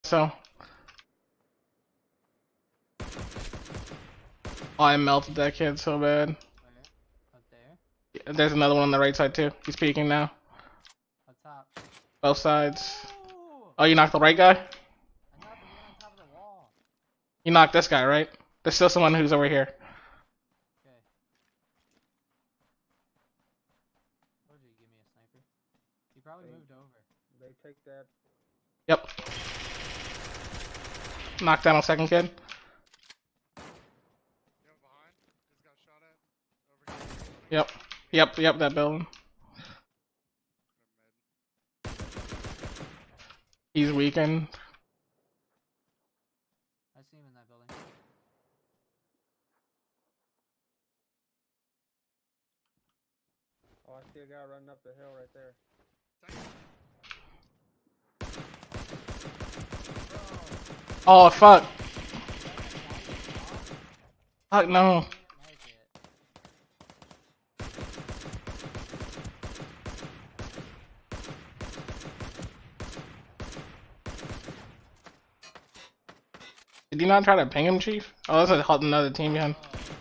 So. Oh, I melted that kid so bad. Where? Up there? There's another one on the right side too. He's peeking now. Up top. Both sides. Ooh! Oh, you knocked the right guy? I knocked the one on top of the wall. You knocked this guy, right? There's still someone who's over here. Okay. Told you to give me a sniper. He probably moved over. They take that. Yep. Knocked down a second kid. Behind. Just got shot at. Over here. Yep, that building. He's weakened. I see him in that building. Oh, I see a guy running up the hill right there. Oh, fuck. Fuck, no. Did you not try to ping him, Chief? Oh, that's another team behind.